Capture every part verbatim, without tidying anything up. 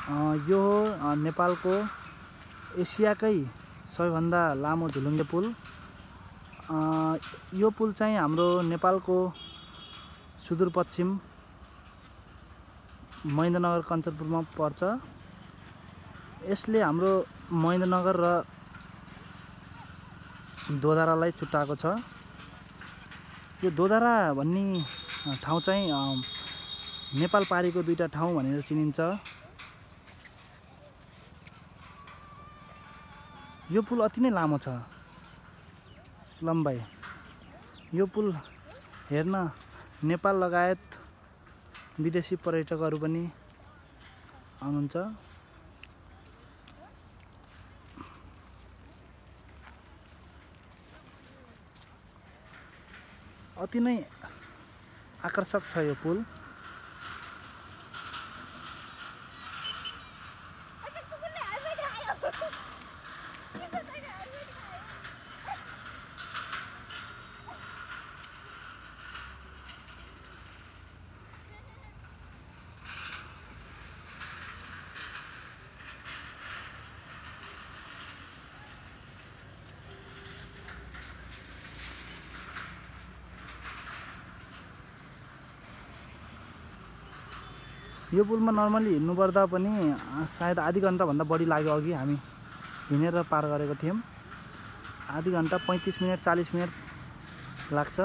यो हो नेपालको एसियाकै सबैभन्दा लामो झुलुङ्गे पुल। यो पुल चाहिँ हाम्रो नेपालको सुदूरपश्चिम महेन्द्रनगर कञ्चनपुरमा पर्छ। यसले हाम्रो महेन्द्रनगर र दोधारालाई छुट्टाएको छ। यो दोधारा भन्ने ठाउँ चाहिँ नेपाल पारीको दुईटा ठाउँ भनेर चिनिन्छ। यो पुल अति नै लामो छ लम्बाइ। यो पुल हेर्न नेपाल लगायत विदेशी पर्यटकहरू पनि आउनुहुन्छ। अति नै आकर्षक छ यो पुल। यो पुलमा नर्मली हिँड्नुपर्दा पनि सायद आधी घन्टाभन्दा बढी लाग्यो। अघि हामी हिँडेर पार गरेको थियौँ। आधी घन्टा पैँतिस मिनट चालीस मिनट लाग्छ।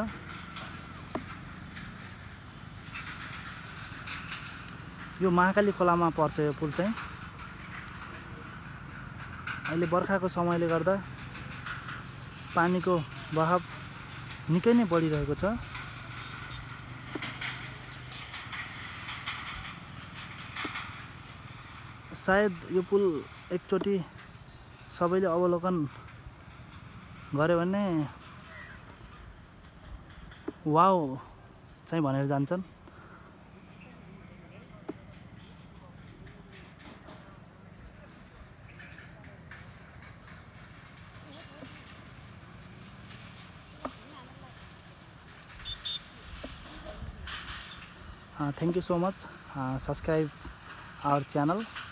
यो महाकाली खोलामा पर्छ यो पुल चाहिँ। अहिले बर्खाको समयले गर्दा पानीको बहाव निकै नै बढिरहेको छ। सायद यो पुल एकचोटि सबैले अवलोकन गर्यो भने वाउ चाहिँ भनेर जान्छन्। Thank you so much. Uh, subscribe our channel.